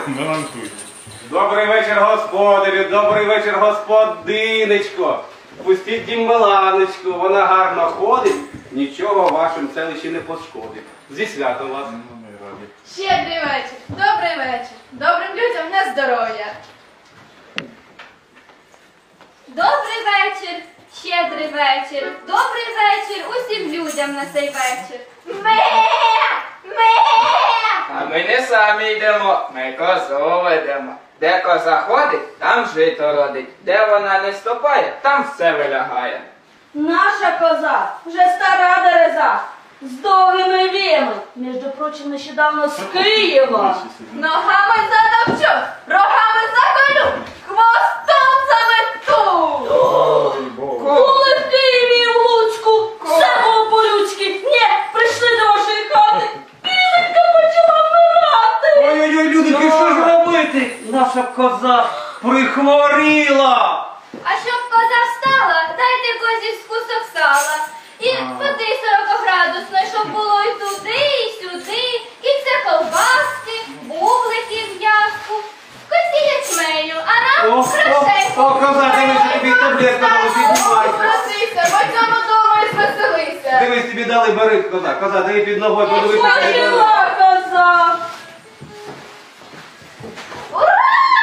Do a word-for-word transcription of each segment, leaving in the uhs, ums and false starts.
Меланхуй. Добрий вечір, господарю, добрий вечір, господинечко. Пустіть дім Меланочку, вона гарно ходить, нічого в вашому селищі не пошкодить. Зі святом вас. Щедрий вечір, добрий вечір, добрим людям на здоров'я. Добрий вечір, щедрий вечір, добрий вечір усім людям на цей вечір. Ме! Ме! А ми не самі йдемо, ми козу ведемо. Де коза ходить, там жито родить. Де вона не ступає, там все вилягає. Наша коза вже стара дереза, з довгими віями, між прочим, нещодавно з Києва. Ногами затопчу, рогами заколю, хвостом замету. Коли в Києві і в Луцьку все було по-людськи. Ні, прийшли до вашої хати, піленька почала вмирати. Ой-ой-ой, люди, що ж робити? Наша коза прихворіла. А щоб коза встала, дайте козі з кусок сала. І води сорокоградусної, щоб було і туди, і сюди, і це колбаски, бублики в м'язку, козі ячменю, а нам О, грошей. о, о, коза, дивись, тобі таблетка дали, піднімайся. Просися, бадьомо дома і звеселися. Дивись, тобі дали, бери, коза, коза, дай під ногою, подивись. що тобі дали. Хворіла коза. Ура!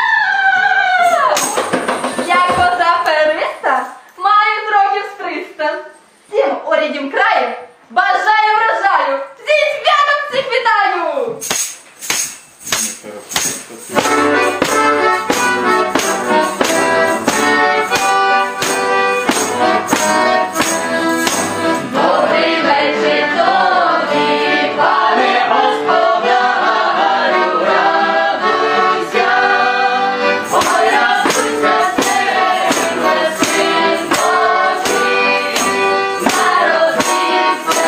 Я коза периста, маю з років з триста. Всім орідім краю, бажаю врожаю, зі святом всіх вітаю! Добрий вечір тобі, пане господарю, радуйся, ой, радуйся, серце, син Божий, народився.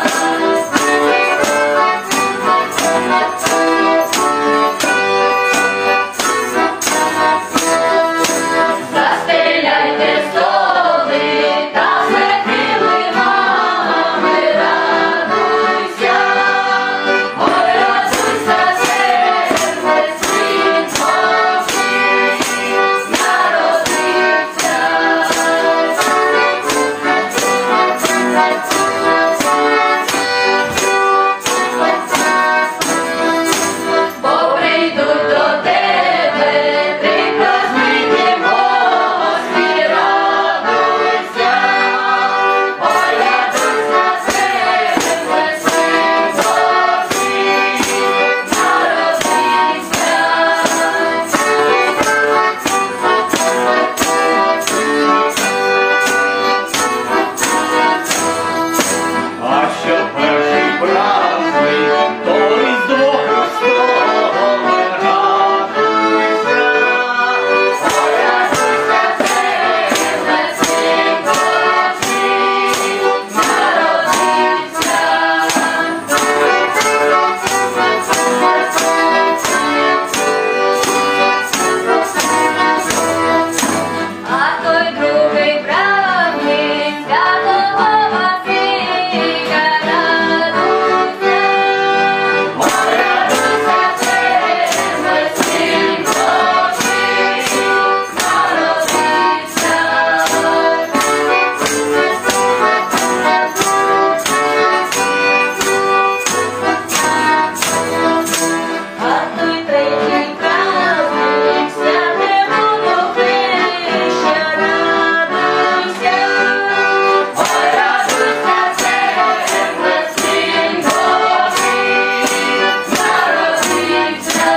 Застеляйте столи та смертили мами, радуйся, ой, радуйся, серце, син Божий, народився. Бо прийдуть до тебе, ти прозмити Господи, радуйся, ой, радуйся, серце, син Божий, А що перший праздник, то Різдво Христове, радуйся. ой, радуйся, серце, син Божий, народився. А той другий праздник Святого Василя, радуйся, ой, радуйся, серце, син Божий, народився. А той третій праздник Святого Креща, радуйся, ой, радуйся, серце, син Божий, народився.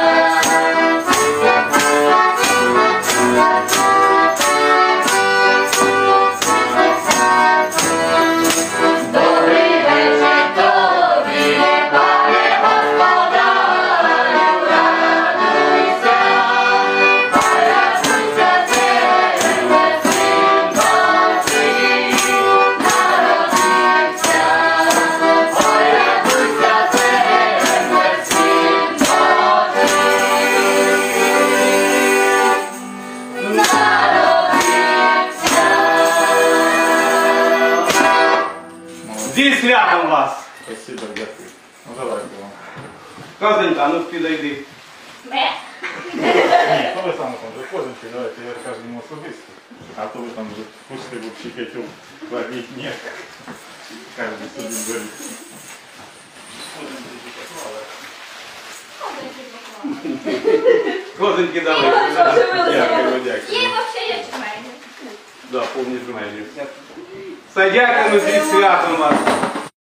Добрий вечір тобі, пане господарю, радуйся, ой, радуйся, серце, син Божий, народився, ой, радуйся, серце, син Божий, народився. Зі святом вас. Спасибо, дякую. Ну давай, Богу. Козонька, ну підійди. Ме. Ні, то ви саме там заходите, давайте я розкажу йому особисто. А то ви там вже пусти в чикатю, кладіть ні. Кожен собі беріть. Козоньки дали. Ігор, що живили Дякую, Є дякую. вообще є чмені. Да, повні жмені. Все, дякуємо зі святом вас.